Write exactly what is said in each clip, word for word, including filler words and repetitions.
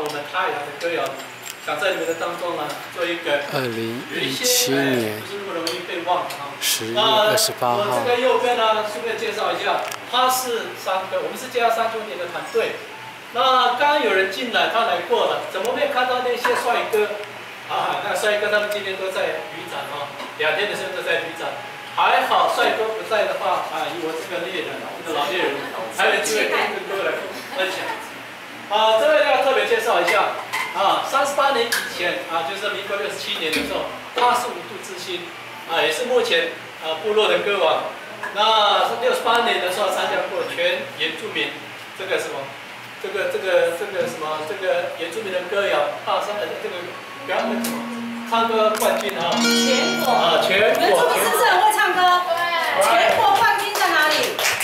我们泰雅的歌谣，想在你们的当中呢做一个二零一七年不是那么容易被忘的啊。 十月二十八号。 我这个右边呢，顺便介绍一下，他是三哥，我们是介绍三兄弟的团队。那刚刚有人进来，他来过了，怎么没看到那些帅哥？啊，那帅哥他们今天都在旅展啊，两天的时候都在旅展。还好帅哥不在的话，啊，以我这个猎人，这个老猎人，还有机会跟各位来分享。啊，这位要特别介绍一下。啊，三十八年以前啊，就是民国六十七年的时候，他是五度之星，啊，也是目前啊部落的歌王。那六十八年的时候参加过全原住民这个什么，这个这个这个什么这个原住民的歌谣大赛的这个表演什么唱歌冠军啊， 全国啊全国。 原住民是不是很会唱歌？对，全国冠军在哪里？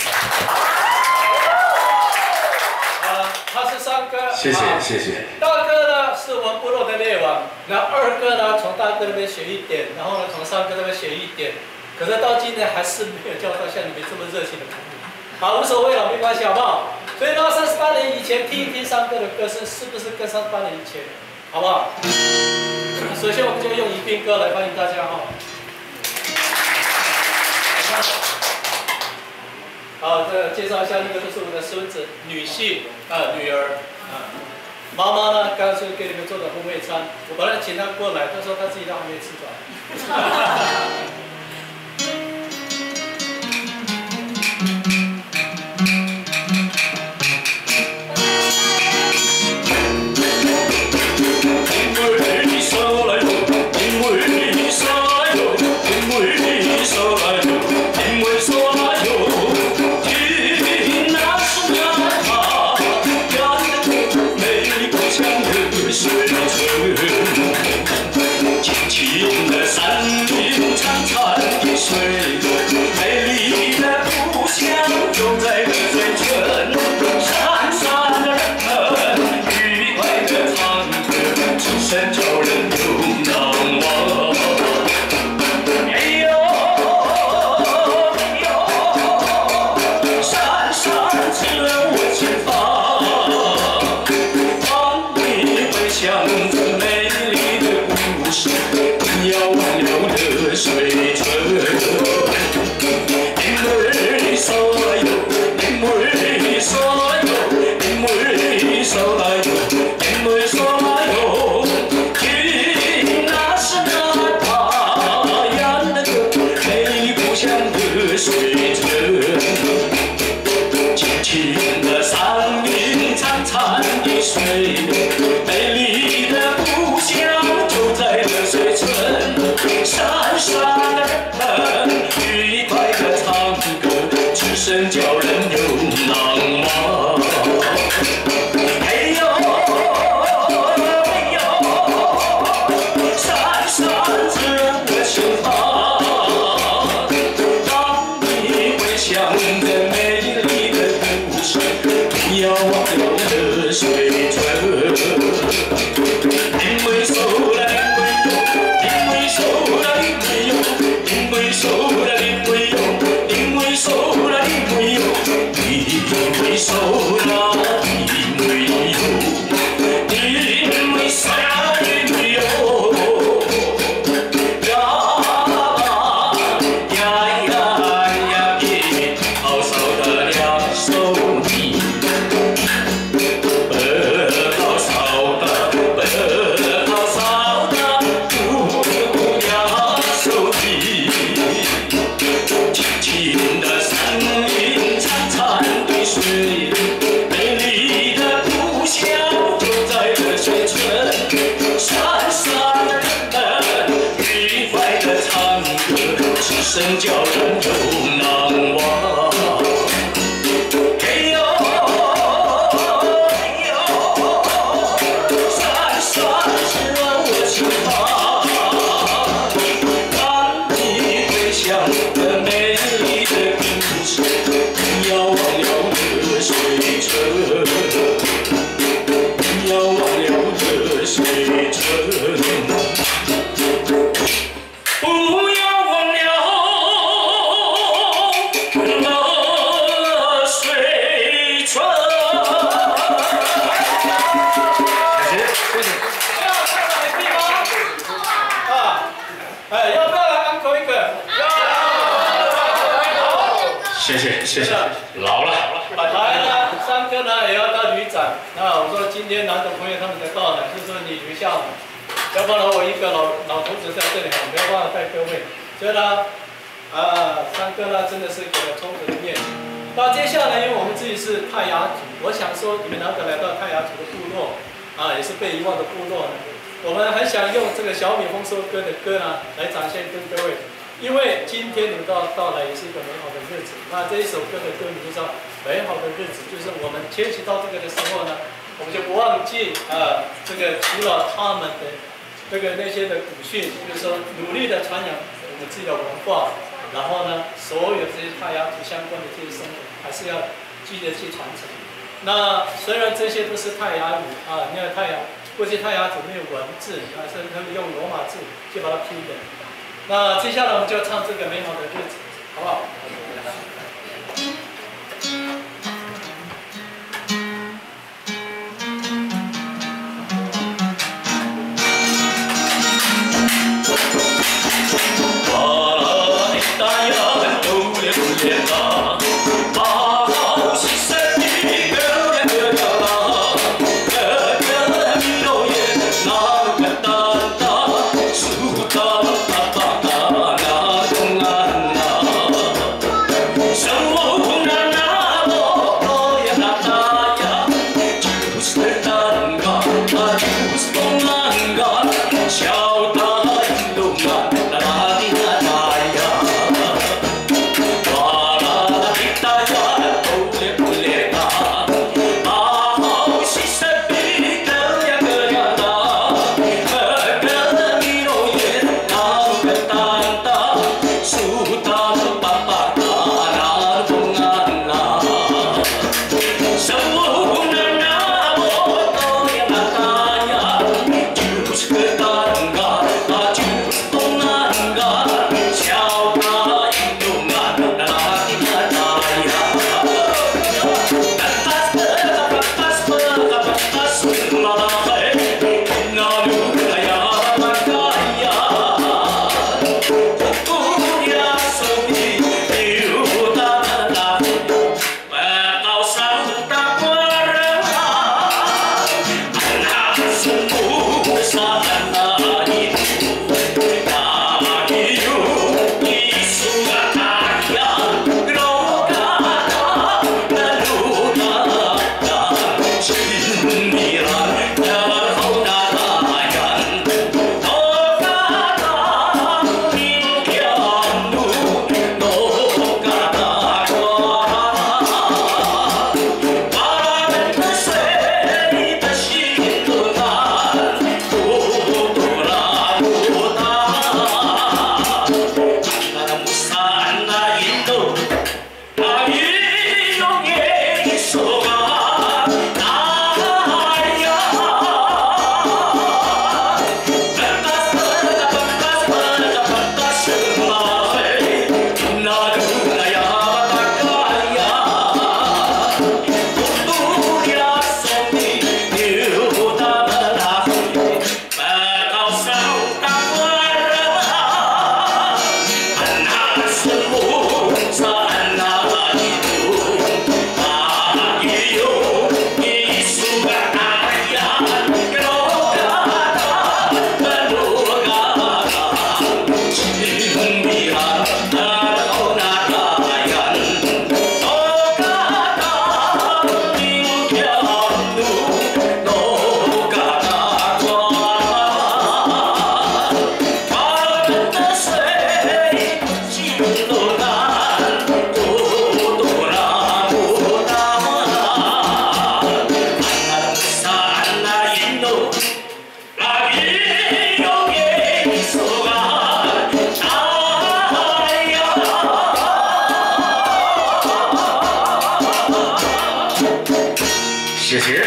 他是三哥， 谢谢谢谢。 大哥呢是我们部落的猎王，那二哥呢从大哥那边学一点，然后呢从三哥那边学一点，可是到今天还是没有教到像你们这么热情的服务。好，无所谓了，没关系，好不好？所以呢，三十八年以前听一听三哥的歌声，是不是跟三十八年以前，好不好？首先我们就用宜宾歌来欢迎大家哈。好，这介绍一下，那个就是我的孙子，女婿啊，女儿啊。妈妈呢，刚刚是给你们做的烘焙餐，我本来请她过来，她说她自己都还没吃完。 谢谢。要唱到没地吗？啊，哎，要不要来安口一个？要。 谢谢谢谢，老了。 来呢，三哥呢也要当旅长。那我说今天难得朋友他们才到来，就说你留下来，要不然我一个老老头子在这里哈，没有办法带各位。所以呢，啊，三哥呢真的是给了充分的面子。那接下来，因为我们自己是泰雅族，我想说你们难得来到泰雅族的部落，啊，也是被遗忘的部落呢，我们很想用这个小米丰收歌的歌呢来展现跟各位。因为今天你们到到来也是一个美好的日子，那这一首歌的歌名就叫美好的日子，就是我们迁徙到这个的时候呢，我们就不忘记啊、呃，这个除了他们的这个那些的古训，就是说努力的传扬我们自己的文化。然后呢，所有这些泰雅族相关的这些生活，还是要继续的去传承。那虽然这些都是泰雅语啊，那个泰雅过去泰雅族没有文字，啊，是他们用罗马字去把它拼的。那接下来我们就唱这个美好的日子，好不好？ 谢谢。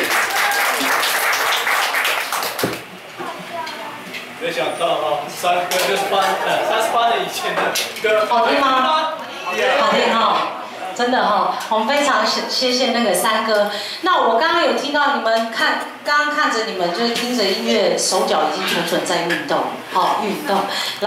没想到啊，三哥六十八，呃，三十八年以前的歌， 好听吗？好听哈。 真的哈、哦，我们非常谢谢谢那个三哥。那我刚刚有听到你们看，刚刚看着你们就是听着音乐，手脚已经蠢蠢在运动，好、哦、运动。